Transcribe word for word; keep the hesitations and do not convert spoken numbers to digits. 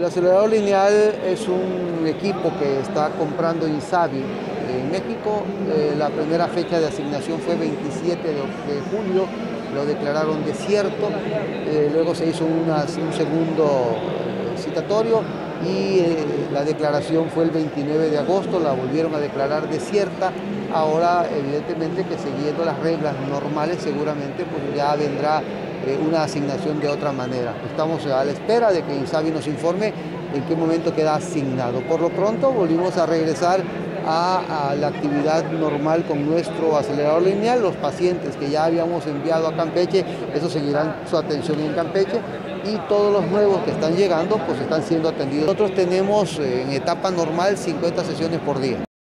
El acelerador lineal es un equipo que está comprando Insabi en México. Eh, la primera fecha de asignación fue veintisiete de julio, lo declararon desierto, eh, luego se hizo una, un segundo eh, citatorio y eh, la declaración fue el veintinueve de agosto, la volvieron a declarar desierta. Ahora, evidentemente, que siguiendo las reglas normales, seguramente pues ya vendrá eh, una asignación de otra manera. Estamos a la espera de que Insabi nos informe en qué momento queda asignado. Por lo pronto, volvimos a regresar a, a la actividad normal con nuestro acelerador lineal. Los pacientes que ya habíamos enviado a Campeche, esos seguirán su atención en Campeche, y todos los nuevos que están llegando pues están siendo atendidos. Nosotros tenemos en etapa normal cincuenta sesiones por día.